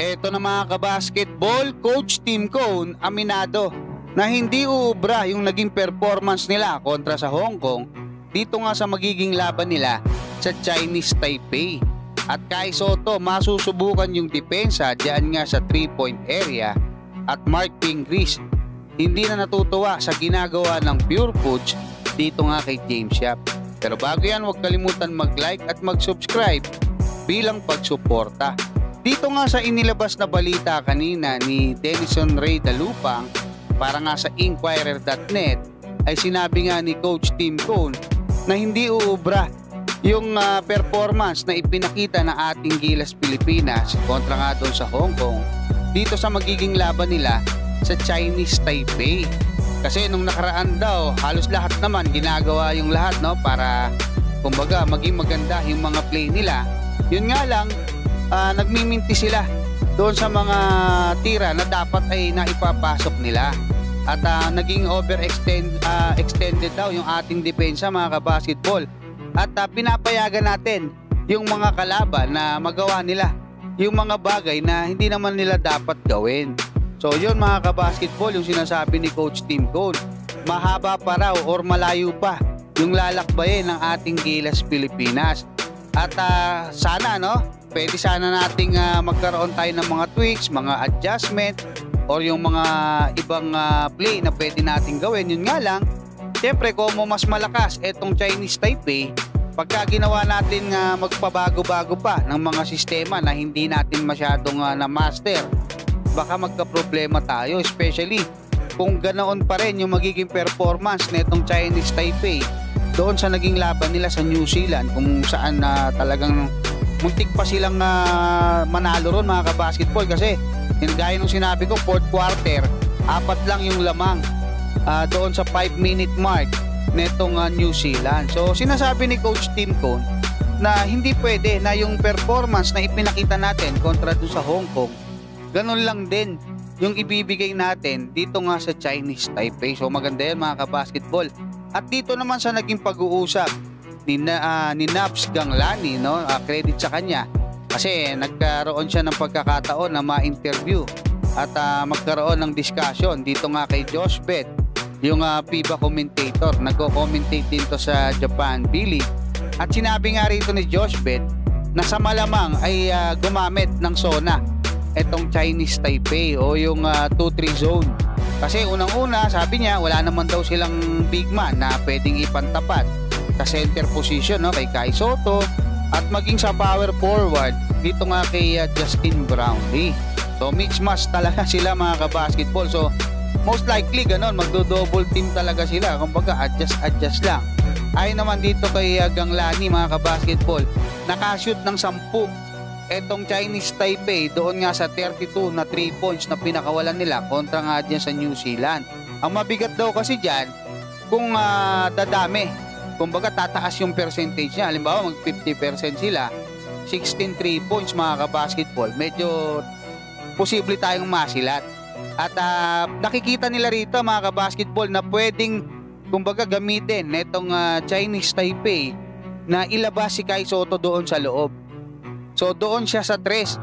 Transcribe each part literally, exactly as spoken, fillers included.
Eto na mga kabasketball, Coach Tim Cone aminado na hindi uubra yung naging performance nila kontra sa Hong Kong dito nga sa magiging laban nila sa Chinese Taipei. At kay Soto masusubukan yung depensa diyan nga sa three point area at Mark Pingris hindi na natutuwa sa ginagawa ng Pure Foods dito nga kay James Yap. Pero bago yan, huwag kalimutan mag-like at mag-subscribe bilang pagsuporta. Dito nga sa inilabas na balita kanina ni Denison Ray Dalupang para nga sa Inquirer dot net ay sinabi nga ni Coach Tim Cone na hindi uubra yung uh, performance na ipinakita ng ating Gilas Pilipinas kontra nga doon sa Hong Kong dito sa magiging laban nila sa Chinese Taipei. Kasi nung nakaraan daw halos lahat naman ginagawa yung lahat, no, para kumbaga maging maganda yung mga play nila. Yun nga lang, uh, nagmiminti sila doon sa mga tira na dapat ay naipapasok nila. At uh, naging overextend uh, extended daw yung ating depensa mga kabasketball. At uh, pinapayagan natin yung mga kalaban na magawa nila yung mga bagay na hindi naman nila dapat gawin. So yun mga kabasketball, yung sinasabi ni Coach Tim Cone, mahaba pa raw or malayo pa yung lalakbayin ng ating Gilas Pilipinas. At uh, sana no, pwede sana nating uh, magkaroon tayo ng mga tweaks, mga adjustment or yung mga ibang uh, play na pwede nating gawin. Yun nga lang, syempre kung mas malakas etong Chinese Taipei, pagka ginawa natin uh, magpabago-bago pa ng mga sistema na hindi natin masyadong uh, na-master, baka magka-problema tayo, especially kung ganoon pa rin yung magiging performance netong Chinese Taipei doon sa naging laban nila sa New Zealand, kung saan na uh, talagang muntik pa silang uh, manalo ron mga kabasketball. Kasi yung gaya nung sinabi ko, fourth quarter apat lang yung lamang uh, doon sa five minute mark netong uh, New Zealand. So sinasabi ni Coach Tim Cone na hindi pwede na yung performance na ipinakita natin kontra doon sa Hong Kong, ganun lang din yung ibibigay natin dito nga sa Chinese Taipei. So maganda yan mga kabasketball. At dito naman sa naging pag-uusap ni, uh, ni Naps Ganglani, no? Uh, credit sa kanya kasi nagkaroon siya ng pagkakataon na ma-interview at uh, magkaroon ng discussion dito nga kay Josh Bet, yung uh, FIBA commentator. Nagko-commentate dito sa Japan B-League. At sinabi nga rito ni Josh Bet na sa malamang ay uh, gumamit ng zona etong Chinese Taipei o yung uh, two three zone. Kasi unang-una sabi niya wala naman daw silang big man na pwedeng ipantapat sa center position, no, kay Kai Soto at maging sa power forward dito nga kay uh, Justin Brownlee. So mix match talaga sila mga kabasketball. So most likely ganon, magdo-double team talaga sila. Kumbaga adjust adjust lang. Ay naman dito kay uh, Ganglani mga kabasketball, nakashoot ng sampu etong Chinese Taipei doon nga sa thirty-two na three points na pinakawalan nila kontra nga dyan sa New Zealand. Ang mabigat daw kasi dyan kung uh, dadami, kumbaga tataas yung percentage niya. Halimbawa mag fifty percent sila, sixteen three points mga kabasketball, medyo posible tayong masilat. At uh, nakikita nila rito mga kabasketball na pwedeng kumbaga gamitin netong uh, Chinese Taipei na ilabas si Kai Soto doon sa loob. So doon siya sa tres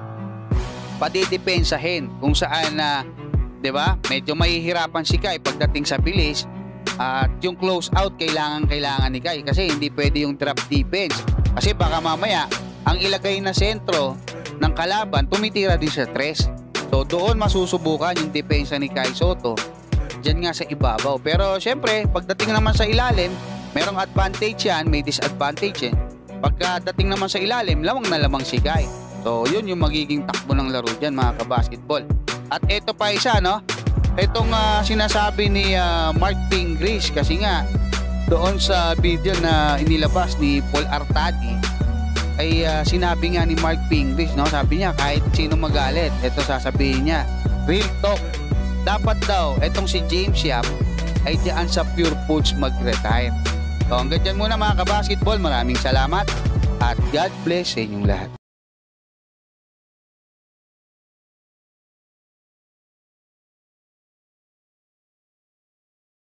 padidepensahin kung saan na uh, 'di ba? Medyo mahihirapan si Kai pagdating sa bilis at yung close out kailangan kailangan ni Kai kasi hindi pwede yung drop defense. Kasi baka mamaya ang ilagay na sentro ng kalaban tumitira din sa tres. So doon masusubukan yung depensa ni Kai Soto diyan nga sa ibabaw. Pero syempre pagdating naman sa ilalim, merong advantage yan, may disadvantage eh. Pagkadating naman sa ilalim, lamang na lamang si Kai. So yun yung magiging takbo ng laro dyan mga kabasketball. At eto pa isa, no, etong uh, sinasabi ni uh, Mark Pingris, kasi nga doon sa video na inilabas ni Paul Artadi ay uh, sinabi nga ni Mark Pingris, no, sabi niya kahit sino magalit, eto sasabihin niya, real talk, dapat daw etong si James Yap ay diyan sa Pure Foods mag-retire. So hanggang dyan muna mga kabasketball, maraming salamat at God bless sa inyong lahat.